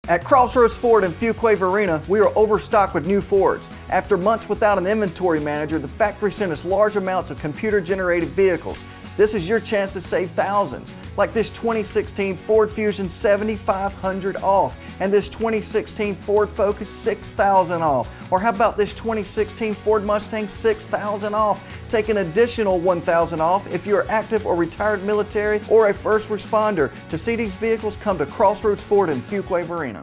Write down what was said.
At Crossroads Ford in Fuquay, Verena, we are overstocked with new Fords. After months without an inventory manager, the factory sent us large amounts of computer-generated vehicles. This is your chance to save thousands, like this 2016 Ford Fusion $7,500 off, and this 2016 Ford Focus $6,000 off. Or how about this 2016 Ford Mustang $6,000 off? Take an additional $1,000 off if you are active or retired military or a first responder. To see these vehicles, come to Crossroads Ford in Fuquay, Verena.